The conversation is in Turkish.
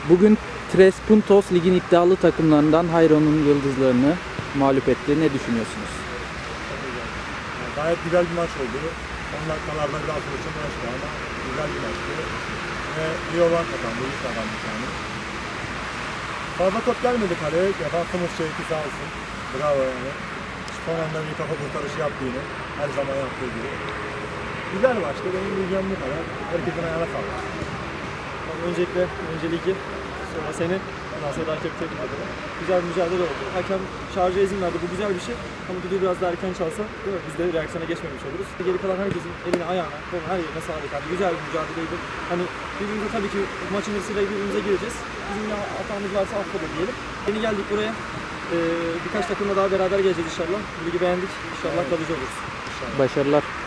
Bugün Tres Puntos ligin iddialı takımlarından Hayro'nun Yıldızlarını mağlup etti. Ne düşünüyorsunuz? Gayet güzel bir maç oldu. Son dakikalarda biraz fırçın uğraştı ama güzel bir maçtı. Ve iyi olan kazandı, iyi kazandı yani. Fazla top gelmedi kaleye. Defansımız Şevki sağ olsun. Bravo yani. Son anda bir kafa kurtarışı yaptı yine. Her zaman yaptığı gibi. Güzel maçtı. Benim diyeceğim bu kadar. Herkesin ayağına sağlık. Öncelikle önce ligi, sonra seni, ondan sonra da hakem tebrik ederim. Güzel bir mücadele oldu. Hakem şarja izin verdi, bu güzel bir şey. Ama düdüğü biraz daha erken çalsa, değil mi? Biz de reaksiyona geçmemiş oluruz. Geri kalan herkesin eline, ayağına, koluna, her yerine sağlık abi. Güzel bir mücadeleydi. Hani birbirimize tabii ki maçın hırsıyla birbirimize gireceğiz. Bizim ne hatamız varsa affola diyelim. Yeni geldik buraya. Birkaç takımla daha beraber geleceğiz inşallah. Bu ligi beğendik. İnşallah kalıcı oluruz. Başarılar.